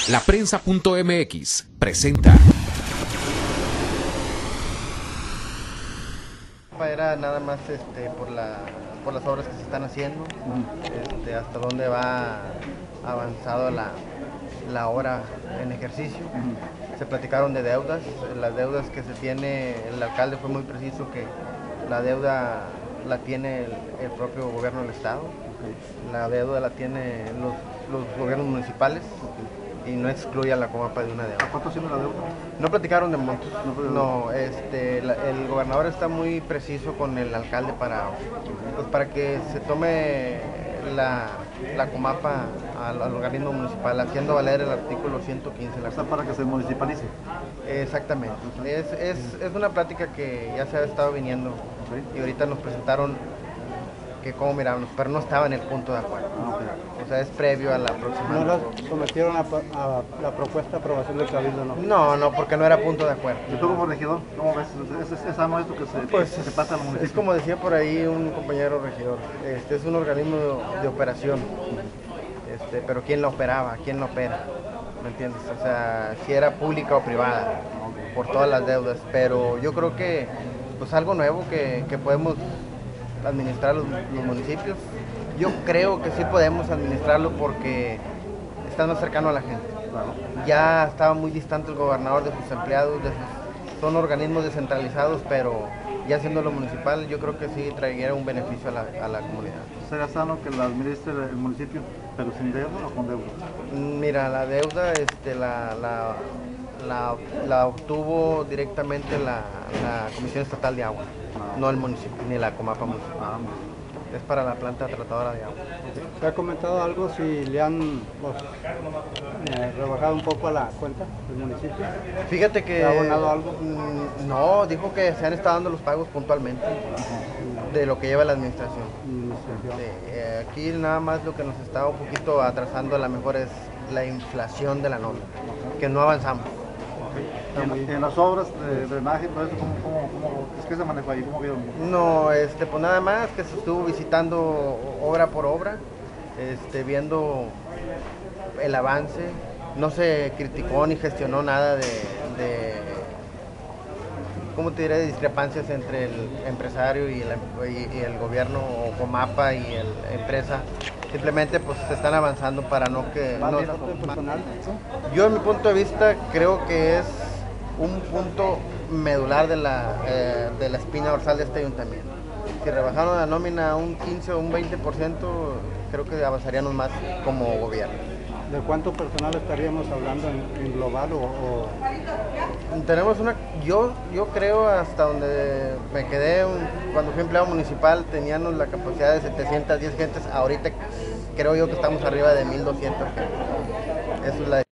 Laprensa.mx presenta. Era nada más por las obras que se están haciendo, hasta dónde va avanzado la obra en ejercicio. Se platicaron de deudas, las deudas que se tiene, el alcalde fue muy preciso que la deuda la tiene el propio gobierno del estado, la deuda la tienen los gobiernos municipales. Y no excluye a la Comapa de una deuda. ¿A cuánto asciende la deuda? No platicaron de montos. No, el gobernador está muy preciso con el alcalde para que se tome la Comapa al organismo municipal, haciendo valer el artículo 115. O sea, para que se municipalice. Exactamente. Es una plática que ya se ha estado viniendo, y ahorita nos presentaron que cómo mirábamos, pero no estaba en el punto de acuerdo. O sea, es previo a la próxima. ¿No la sometieron a la propuesta de aprobación del Cabildo? No, porque no era punto de acuerdo. ¿Y tú como regidor, cómo ves? ¿Es sano esto que se pasa al municipio? Es como decía por ahí un compañero regidor, es un organismo de operación, pero ¿quién la operaba? ¿Quién la opera? ¿Me entiendes? O sea, si era pública o privada, por todas las deudas, pero yo creo que pues algo nuevo que podemos administrar los municipios. Yo creo que sí podemos administrarlo porque está más cercano a la gente. Ya estaba muy distante el gobernador de sus empleados, son organismos descentralizados, pero ya siendo lo municipal, yo creo que sí traería un beneficio a la comunidad. ¿Será sano que la administre el municipio, pero sin deuda o con deuda? Mira, la deuda la obtuvo directamente la Comisión Estatal de Agua, no el municipio, ni la Comapa municipal. Es para la planta tratadora de agua. ¿Se ha comentado algo si le han rebajado un poco a la cuenta del municipio? Fíjate que... ¿Se ha abonado algo? No, dijo que se han estado dando los pagos puntualmente de lo que lleva la administración. Aquí nada más lo que nos está un poquito atrasando a lo mejor es la inflación de la nómina, que no avanzamos. En las obras de drenaje, todo eso, ¿cómo es que se manejó ahí? ¿Cómo vieron? No, pues nada más que se estuvo visitando obra por obra, viendo el avance. No se criticó ni gestionó nada de ¿cómo te diré?, de discrepancias entre el empresario y el gobierno, o Comapa y la empresa. Simplemente pues se están avanzando para no que... Yo, en mi punto de vista, creo que es un punto medular de la espina dorsal de este ayuntamiento. Si rebajaron la nómina a un 15 o un 20%, creo que avanzaríamos más como gobierno. ¿De cuánto personal estaríamos hablando en global Tenemos yo creo, hasta donde me quedé cuando fui empleado municipal, teníamos la capacidad de 710 gentes. Ahorita creo yo que estamos arriba de 1200 gentes. Eso es la